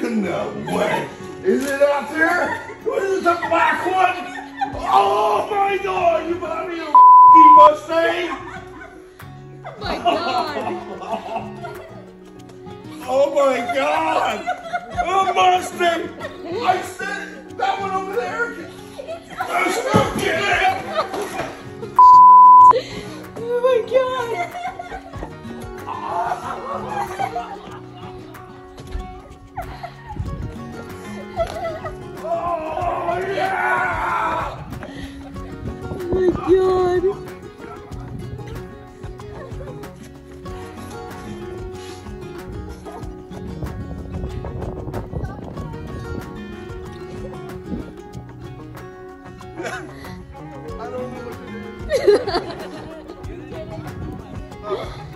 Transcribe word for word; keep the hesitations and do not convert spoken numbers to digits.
No way. Is it out there? What is it, the black one? Oh my God, you bought me a f***ing Mustang? Oh my God. Oh my God. A Mustang. I said that one over there. I'm still kidding. Oh my God. Oh yeah. Oh my God. I don't know what to do.